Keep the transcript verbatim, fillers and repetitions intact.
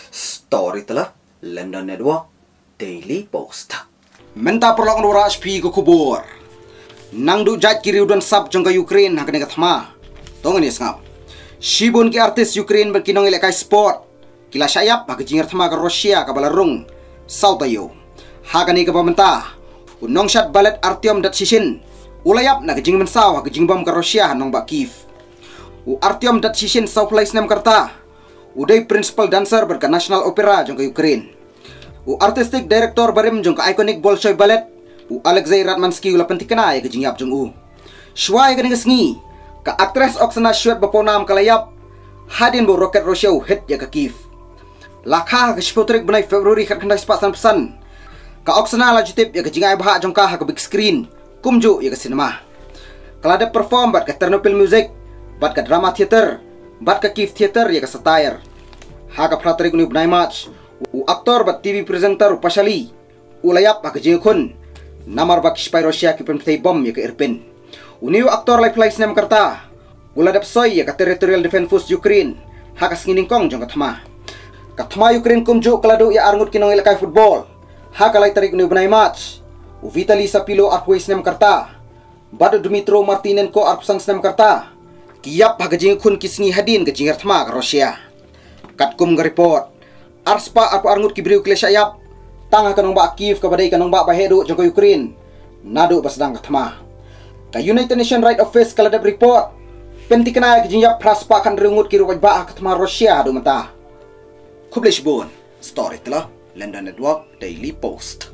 Story telah London Network Daily Post. Menta perlok nura H P ko kubur. Nang du jat kiri udan sab jongka Ukraine hakane gathma. Tongan yes ngap. Shibun ki artis Ukraine berkinong ile kai sport. Kila syayap hak jingar thama ka Russia ka balarung. Sautayo. Hakane ka pamenta. Unong shat balet Artyom dat sishin. Ulayap na kajing mensaw hak jingbam ka Russia nong ba Kiev. U Artyom dat sishin saw place nem karta. Uday principal dancer berka National Opera jongka Ukraine. U artistic director barim jongka iconic Bolshoi ballet. U Alexei Ratmansky ula pentikana ya kajingyap jong u. Shwai kaning sngi ka actress Oksana Shwed baponam kalayap. Hadin bo rocket Russia u hit ya ka Kiev. Lakha ka shpotrik benai Februari kat kandai sepasan pesan. Ka Oksana lajutip ya kajingay baha jongka ha ka big screen. Kumju ya ka cinema. Kalada perform bat ka Ternopil music, bat ka drama theater, bat ka Kiev theater ya ka satire. Ha ka pratrik uni benai match. U aktor bat T V presenter u pasali. Ulayap ha ka jingkun. Namar bak spy Russia ki pentai bom ya ka Irpin. Uniu aktor lai place nem karta. Uladap soy ya ka Territorial Defense Force Ukraine. Ha ka sngining kong jong ka thama. Ka thama Ukraine kumju kaladu ya arngut kinong ilakai football. Ha ka lai tarik uni benai match. U Vitali Sapilo arpwis nem karta. Bado Dmitro Martinenko arpsang nem karta. Kiyap ha ka jingkun kisngi hadin ka jingar thama ka Russia. Katkum ga report. Arspa arpo arngut kibriu kile syayap. Tangah kanong ba Kiev kabadai kanong ba bahedu jongko Ukraine. Nadu basdang kathma. Ka United Nations Right Office kaladap report. Pentikana ka jingyap praspa kan rungut kiruwaj ba kathma Russia adu mata. Kublish bon. Story telah London Network Daily Post.